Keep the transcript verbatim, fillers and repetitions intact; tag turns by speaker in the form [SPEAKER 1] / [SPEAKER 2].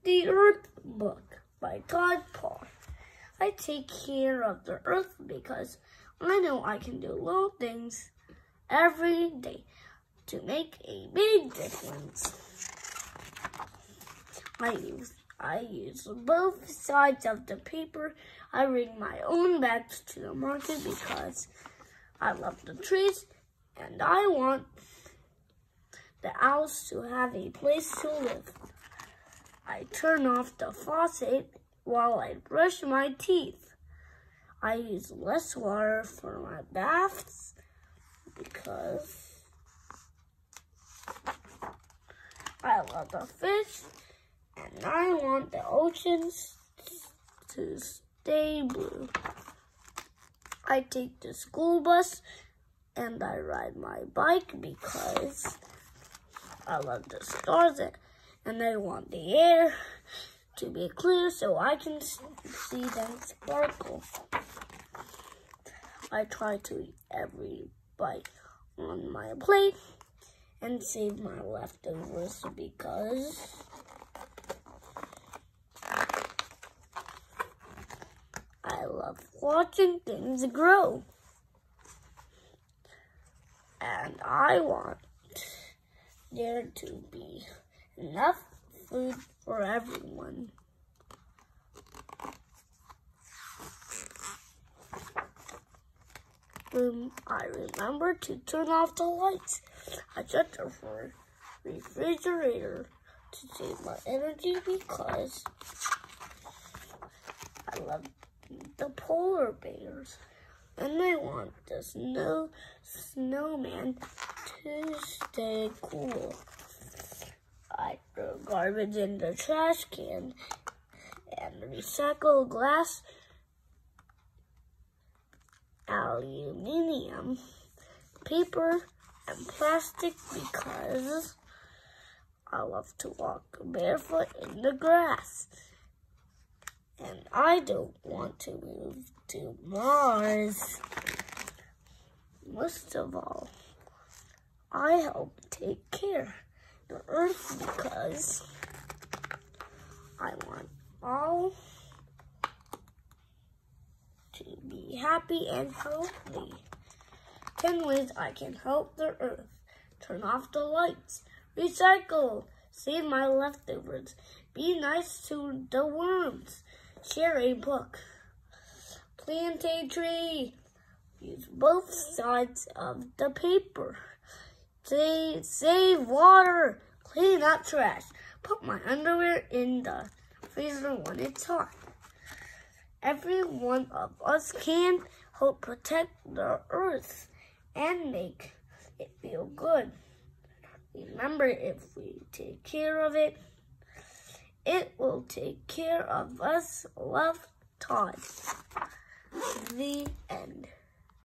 [SPEAKER 1] The Earth Book by Todd Paul. I take care of the earth because I know I can do little things every day to make a big difference. I use I use both sides of the paper. I bring my own bags to the market because I love the trees and I want the owls to have a place to live. I turn off the faucet while I brush my teeth. I use less water for my baths because I love the fish and I want the oceans to stay blue. I take the school bus and I ride my bike because I love the stars and I want the air to be clear so I can see them sparkle. I try to eat every bite on my plate and save my leftovers because I love watching things grow. And I want there to be enough food for everyone. When I remember to turn off the lights, I shut the refrigerator to save my energy because I love the polar bears and I want the snow snowman to stay cool. I throw garbage in the trash can and recycle glass, aluminum, paper, and plastic because I love to walk barefoot in the grass. And I don't want to move to Mars. Most of all, I help take care the earth because I want all to be happy and healthy. ten ways I can help the earth. Turn off the lights. Recycle. Save my leftovers. Be nice to the worms. Share a book. Plant a tree. Use both sides of the paper. Save, save water. Clean up trash. Put my underwear in the freezer when it's hot. Every one of us can help protect the earth and make it feel good. Remember, if we take care of it, it will take care of us. Love, Todd. The end.